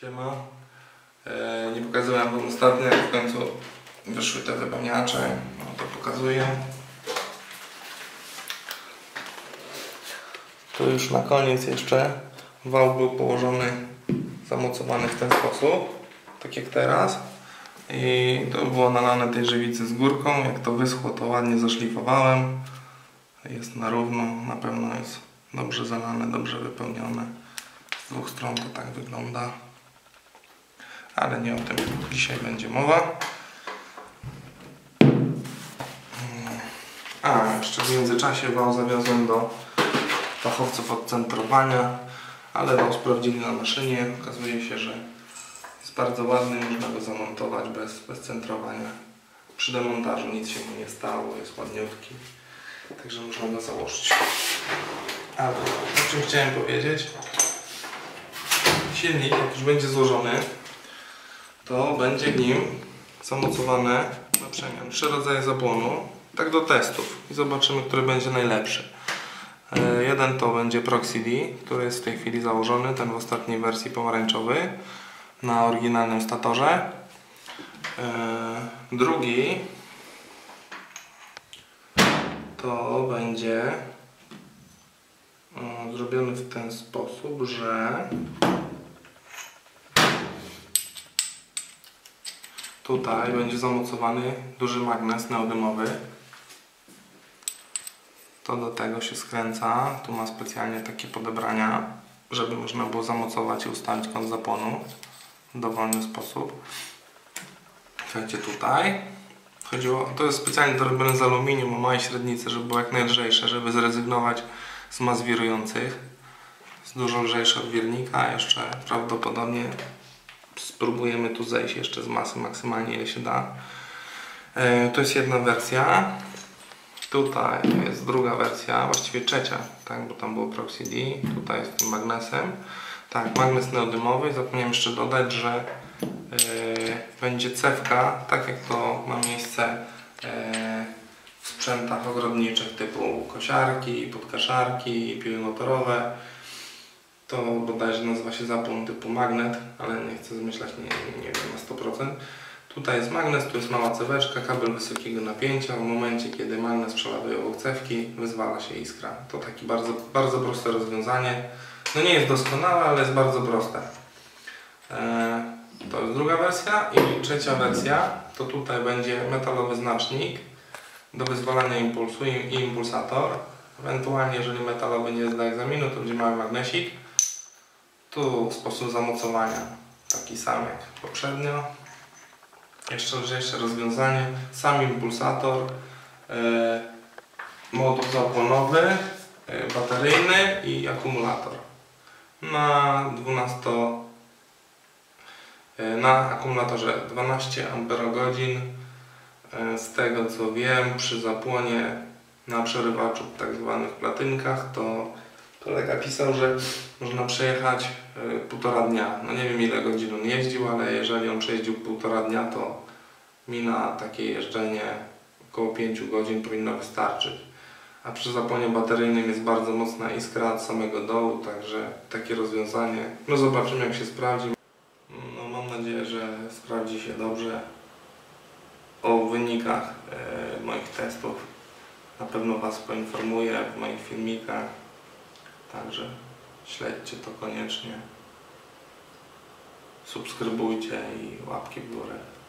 Siema. Nie pokazywałem wam ostatnio, jak w końcu wyszły te wypełniacze. No to pokazuję. Tu już na koniec jeszcze wał był położony, zamocowany w ten sposób, tak jak teraz. I to było nalane tej żywicy z górką. Jak to wyschło, to ładnie zaszlifowałem. Jest na równo, na pewno jest dobrze zalane, dobrze wypełnione. Z dwóch stron to tak wygląda. Ale nie o tym dzisiaj będzie mowa. A, jeszcze w międzyczasie wał zawiozłem do fachowców od centrowania, ale wał sprawdzili na maszynie. Okazuje się, że jest bardzo ładny, można go zamontować bez centrowania. Przy demontażu nic się mu nie stało, jest ładniutki. Także można go założyć. Ale o czym chciałem powiedzieć? Silnik, jak już będzie złożony, to będzie w nim zamocowane na przemian 3 rodzaje zapłonu, tak do testów i zobaczymy, który będzie najlepszy. Jeden to będzie Proxy D, który jest w tej chwili założony, ten w ostatniej wersji pomarańczowy, na oryginalnym statorze. Drugi to będzie zrobiony w ten sposób, że tutaj będzie zamocowany duży magnes neodymowy. To do tego się skręca. Tu ma specjalnie takie podebrania, żeby można było zamocować i ustalić kąt zapłonu w dowolny sposób. Słuchajcie, tutaj chodziło, to jest specjalnie dorobione z aluminium o małej średnicy, żeby było jak najlżejsze, żeby zrezygnować z mas wirujących. Jest dużo lżejsze od wirnika. Jeszcze prawdopodobnie spróbujemy tu zejść jeszcze z masy maksymalnie ile się da. To jest jedna wersja. Tutaj jest druga wersja, właściwie trzecia, tak, bo tam było Proxy D. Tutaj jest tym magnesem. Tak, magnes neodymowy. Zapomniałem jeszcze dodać, że będzie cewka, tak jak to ma miejsce w sprzętach ogrodniczych typu kosiarki, podkaszarki, piły motorowe. To bodajże nazywa się zapłon typu magnet, ale nie chcę zmyślać, nie wiem na 100%. Tutaj jest magnes, tu jest mała ceweczka, kabel wysokiego napięcia. W momencie, kiedy magnes przeładuje obok cewki, wyzwala się iskra. To takie bardzo proste rozwiązanie. No nie jest doskonałe, ale jest bardzo proste. To jest druga wersja i trzecia wersja to tutaj będzie metalowy znacznik do wyzwalania impulsu i impulsator. Ewentualnie, jeżeli metalowy nie zda egzaminu, to będzie mały magnesik. Tu sposób zamocowania taki sam jak poprzednio. Jeszcze lżejsze rozwiązanie. Sam impulsator, moduł zapłonowy, bateryjny i akumulator. Na akumulatorze 12 Ah. Z tego co wiem, przy zapłonie na przerywaczu tak zwanych platynkach, to kolega pisał, że można przejechać 1,5 dnia. No nie wiem ile godzin on jeździł, ale jeżeli on przejeździł 1,5 dnia, to mi na takie jeżdżenie około 5 godzin powinno wystarczyć. A przy zapłonie bateryjnym jest bardzo mocna iskra od samego dołu, także takie rozwiązanie, no zobaczymy jak się sprawdzi. No mam nadzieję, że sprawdzi się dobrze. O wynikach moich testów na pewno Was poinformuję w moich filmikach. Także śledźcie to koniecznie. Subskrybujcie i łapki w górę.